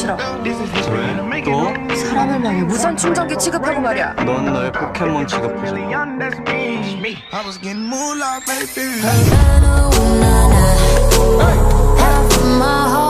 싫어. 왜? 또? 사람을 향해 무선 충전기 취급하고 말이야. 넌 너의 포켓몬 취급하자. Havana, ooh, nah, nah. Half of my heart